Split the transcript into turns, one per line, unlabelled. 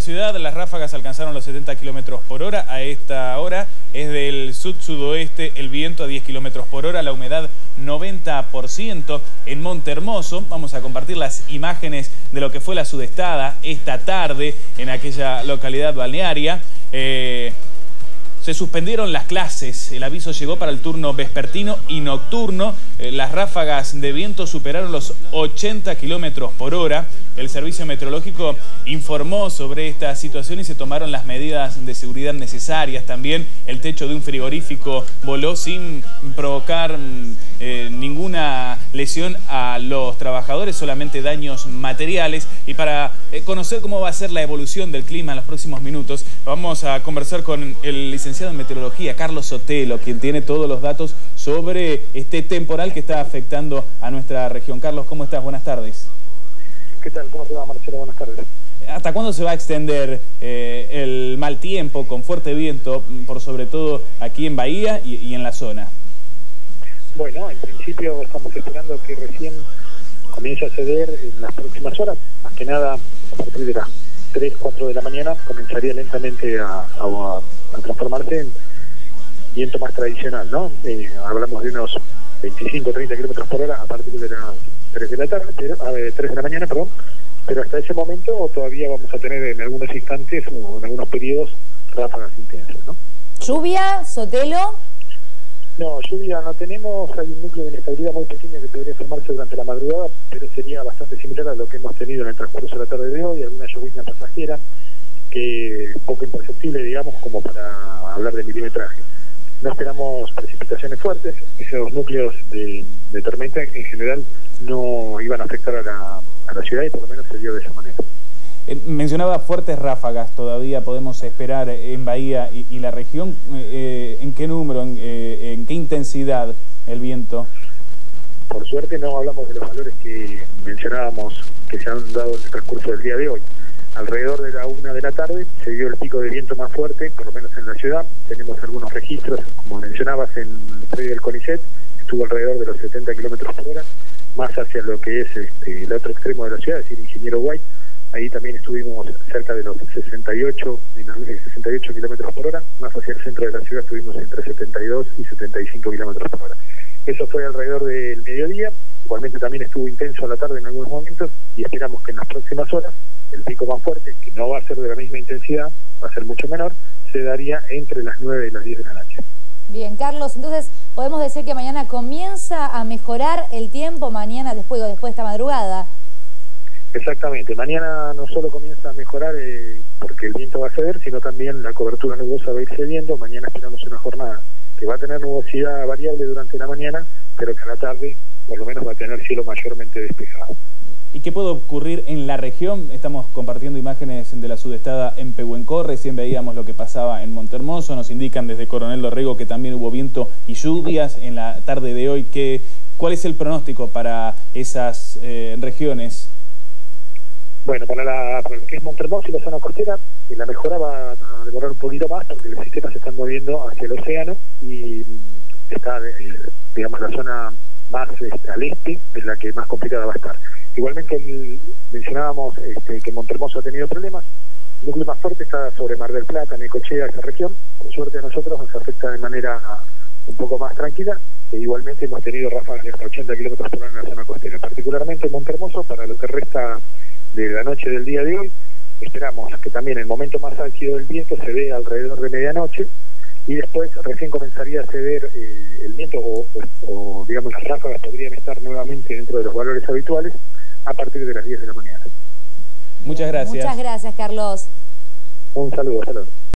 ciudad las ráfagas alcanzaron los 70 km por hora. A esta hora es del sud-sudoeste el viento a 10 km por hora, la humedad 90%. En Montehermoso vamos a compartir las imágenes de lo que fue la sudestada esta tarde en aquella localidad balnearia. Se suspendieron las clases, el aviso llegó para el turno vespertino y nocturno. Las ráfagas de viento superaron los 80 km por hora. El servicio meteorológico informó sobre esta situación y se tomaron las medidas de seguridad necesarias. También el techo de un frigorífico voló sin provocar ninguna lesión a los trabajadores, solamente daños materiales. Y para conocer cómo va a ser la evolución del clima en los próximos minutos, vamos a conversar con el licenciado en meteorología, Carlos Sotelo, quien tiene todos los datos sobre este temporal que está afectando a nuestra región. Carlos, ¿cómo estás? Buenas tardes.
¿Qué tal? ¿Cómo te va, Marcelo? Buenas tardes.
¿Hasta cuándo se va a extender el mal tiempo con fuerte viento, por sobre todo aquí en Bahía y en la zona?
Bueno, en principio estamos esperando que recién comience a ceder en las próximas horas. Más que nada, a partir de las 3, 4 de la mañana, comenzaría lentamente a transformarse en viento más tradicional, ¿no? Hablamos de unos 25, 30 kilómetros por hora a partir de las 3 de la tarde, 3 de la mañana, perdón. Pero hasta ese momento todavía vamos a tener en algunos instantes o en algunos periodos ráfagas intensas, ¿no?
¿Lluvia, Sotelo?
No, lluvia no tenemos. Hay un núcleo de inestabilidad muy pequeño que podría formarse durante la madrugada, pero sería bastante similar a lo que hemos tenido en el transcurso de la tarde de hoy, alguna lluvia pasajera, que es poco imperceptible, digamos, como para hablar de milimetraje. No esperamos precipitaciones fuertes. Esos núcleos de tormenta en general no iban a afectar a la ciudad y por lo menos se dio de esa manera.
Mencionaba fuertes ráfagas, todavía podemos esperar en Bahía y la región. ¿En qué número, en qué intensidad el viento?
Por suerte no hablamos de los valores que mencionábamos que se han dado en el transcurso del día de hoy. Alrededor de la 1 de la tarde se dio el pico de viento más fuerte, por lo menos en la ciudad. Tenemos algunos registros, como mencionabas, en el predio del CONICET, estuvo alrededor de los 70 kilómetros por hora, más hacia lo que es el otro extremo de la ciudad, es decir, Ingeniero White. Ahí también estuvimos cerca de los 68 kilómetros por hora, más hacia el centro de la ciudad estuvimos entre 72 y 75 kilómetros por hora. Eso fue alrededor del mediodía, igualmente también estuvo intenso a la tarde en algunos momentos y esperamos que en las próximas horas el pico más fuerte, que no va a ser de la misma intensidad, va a ser mucho menor, se daría entre las 9 y las 10 de la noche.
Bien, Carlos, entonces podemos decir que mañana comienza a mejorar el tiempo, mañana después de esta madrugada.
Exactamente, mañana no solo comienza a mejorar porque el viento va a ceder, sino también la cobertura nubosa va a ir cediendo. Mañana esperamos una jornada que va a tener nubosidad variable durante la mañana, pero que a la tarde por lo menos va a tener cielo mayormente despejado.
¿Y qué puede ocurrir en la región? Estamos compartiendo imágenes de la sudestada en Pehuenco, recién veíamos lo que pasaba en Montehermoso, nos indican desde Coronel Dorrego que también hubo viento y lluvias en la tarde de hoy. ¿Cuál es el pronóstico para esas regiones?
Bueno, para lo que es Montehermoso y la zona costera, la mejora va a demorar un poquito más porque los sistemas se están moviendo hacia el océano y está, digamos, la zona más al este es la que más complicada va a estar. Igualmente mencionábamos que Montehermoso ha tenido problemas. El núcleo más fuerte está sobre Mar del Plata, Necochea, esa región. Por suerte a nosotros nos afecta de manera un poco más tranquila. Igualmente hemos tenido ráfagas de hasta 80 kilómetros por hora en la zona costera. Particularmente en Montehermoso, para lo que resta de la noche del día de hoy, esperamos que también el momento más álgido del viento se dé alrededor de medianoche y después recién comenzaría a ceder el viento o digamos las ráfagas podrían estar nuevamente dentro de los valores habituales a partir de las 10 de la mañana.
Muchas gracias.
Muchas gracias, Carlos.
Un saludo, hasta luego.